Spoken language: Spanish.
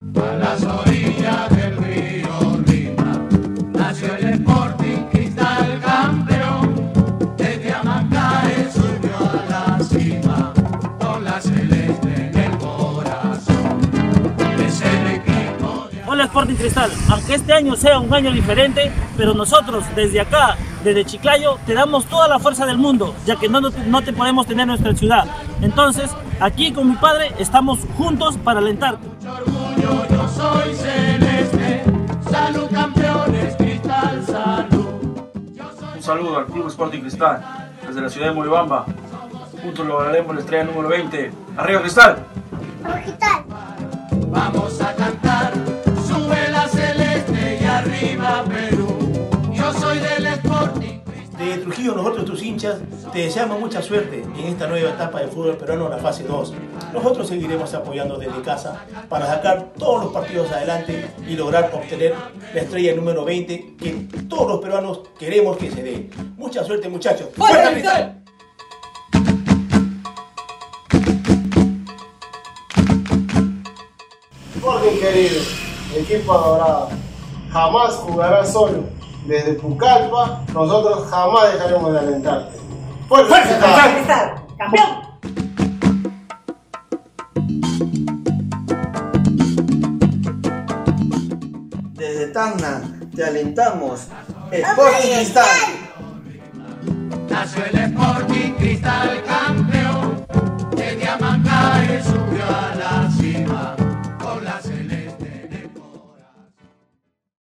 A las orillas del río Lima nació el Sporting Cristal campeón. Desde Amancae subió a la cima con la celeste en el corazón. Es el equipo de... Hola Sporting Cristal, aunque este año sea un año diferente, pero nosotros desde acá, desde Chiclayo, te damos toda la fuerza del mundo, ya que no te podemos tener en nuestra ciudad. Entonces, aquí con mi padre estamos juntos para alentarte. Orgullo, yo soy celeste, salud campeones, Cristal, salud. Un saludo al Club Sporting Cristal, desde la ciudad de Moyobamba. Juntos lograremos la estrella número 20. ¡Arriba Cristal! Cristal. Vamos a cantar, sube la celeste y arriba Perú. Yo soy del Sporting. De Trujillo, nosotros tus hinchas, te deseamos mucha suerte en esta nueva etapa del fútbol peruano, la fase 2. Nosotros seguiremos apoyando desde casa para sacar todos los partidos adelante y lograr obtener la estrella número 20 que todos los peruanos queremos que se dé. Mucha suerte, muchachos. ¡Fuerza Cristal! Sporting querido, equipo adorado, jamás jugarás solo. Desde Pucallpa, nosotros jamás dejaremos de alentarte. ¡Fuerza Cristal! ¡Campeón! Desde Tacna te alentamos. Sporting Cristal. Nació el Sporting Cristal